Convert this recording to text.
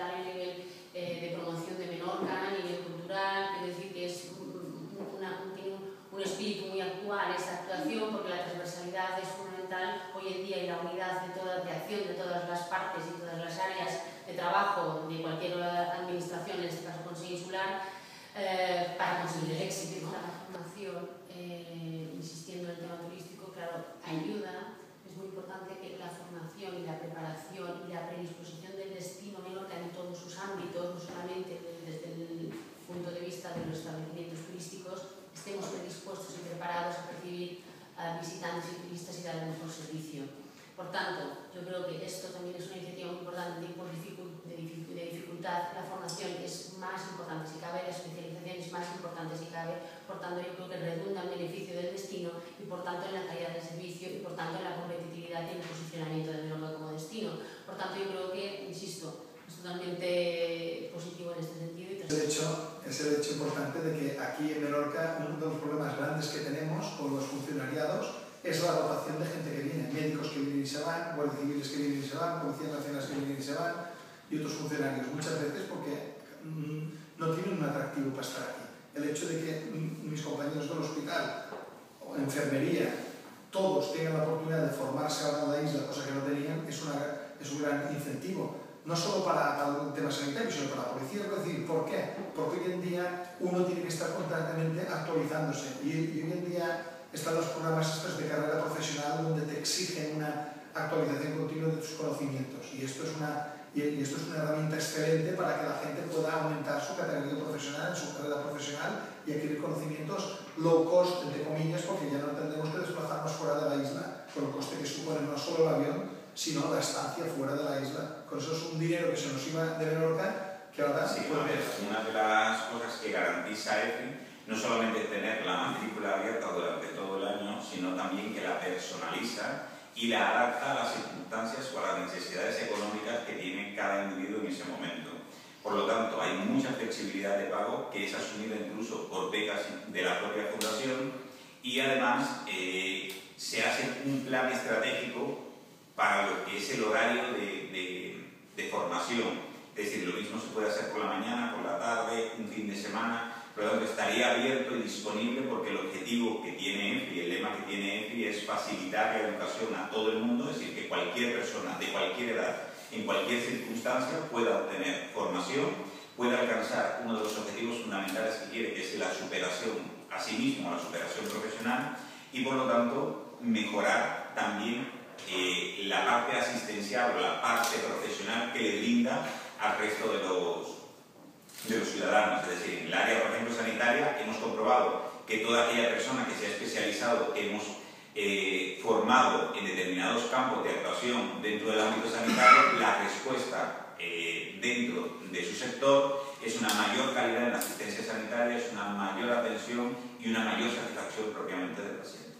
fundamental a nivel de promoción de Menorca, a nivel cultural. Quiero decir que es tiene un espíritu muy actual esta actuación, porque la transversalidad es fundamental hoy en día y la unidad de acción de todas las partes y todas las áreas de trabajo de cualquier administración, en este caso Consejo Insular, para conseguir el éxito. La formación, insistiendo en el tema turístico, claro, ayuda. Es muy importante que la formación y la preparación y la predisposición del destino Menorca en todos sus ámbitos, no solamente desde el punto de vista de los establecimientos turísticos, estemos predispuestos y preparados a recibir a visitantes y turistas y dar el mejor servicio. Por tanto, yo creo que esto también es una iniciativa muy importante de dificultad. La formación es más importante si cabe, la especialización es más importante si cabe. Por tanto, yo creo que redunda en beneficio del destino y, por tanto, en la calidad del servicio y, por tanto, en la competitividad y en el posicionamiento de Menorca como destino. Por tanto, yo creo que, insisto, es totalmente positivo en este sentido. De hecho, es el hecho importante de que aquí en Menorca uno de los problemas grandes que tenemos con los funcionariados es la rotación de gente que viene, médicos que vienen y se van, guardias civiles que vienen y se van, policías nacionales que vienen y se van, y otros funcionarios, muchas veces porque no tienen un atractivo para estar aquí. El hecho de que mis compañeros del hospital o enfermería, todos tengan la oportunidad de formarse ahora en la isla, cosa que no tenían, es un gran incentivo. No solo para el tema sanitario, sino para la policía. Es decir, ¿por qué? Porque hoy en día uno tiene que estar constantemente actualizándose, y hoy en día están los programas estos de carrera profesional donde te exigen una actualización continua de tus conocimientos, y esto es una herramienta excelente para que la gente pueda aumentar su categoría profesional, su carrera profesional, y adquirir conocimientos low cost, entre comillas, porque ya no tendremos que desplazarnos fuera de la isla, con el coste que supone no solo el avión, sino la estancia fuera de la isla. Con eso es un dinero que se nos iba de Menorca, que ahora sí, puede ver. Una de las cosas que garantiza EFE no solamente tener la matrícula abierta durante todo el año, sino también que la personaliza y la adapta a las circunstancias o a las necesidades económicas que tiene cada individuo en ese momento. Por lo tanto, hay mucha flexibilidad de pago que es asumida incluso por becas de la propia fundación, y además se hace un plan estratégico para lo que es el horario de formación. Es decir, lo mismo se puede hacer por la mañana, por la tarde, un fin de semana. Por lo tanto, estaría abierto y disponible, porque el objetivo que tiene EFI, el lema que tiene EFI, es facilitar la educación a todo el mundo, es decir, que cualquier persona de cualquier edad, en cualquier circunstancia, pueda obtener formación, pueda alcanzar uno de los objetivos fundamentales que quiere, que es la superación a sí mismo, la superación profesional, y por lo tanto mejorar también la parte asistencial o la parte profesional que le brinda al resto de los ciudadanos. Es decir, en el área, por ejemplo, sanitaria, hemos comprobado que toda aquella persona que se ha especializado, que hemos formado en determinados campos de actuación dentro del ámbito sanitario, la respuesta dentro de su sector es una mayor calidad en la asistencia sanitaria, es una mayor atención y una mayor satisfacción propiamente del paciente.